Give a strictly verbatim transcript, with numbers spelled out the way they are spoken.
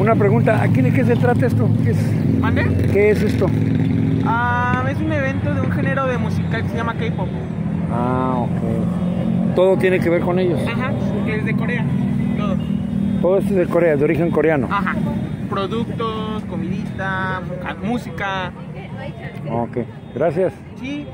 una pregunta, ¿aquí de qué se trata esto? ¿Qué es, ¿Mande? ¿Qué es esto? Ah, es un evento de un género de musical que se llama K-pop. Ah, ok. Todo tiene que ver con ellos. Ajá, que es de Corea, todo. Todo esto es de Corea, de origen coreano. Ajá, productos, comidita, música. Ok, gracias. Sí.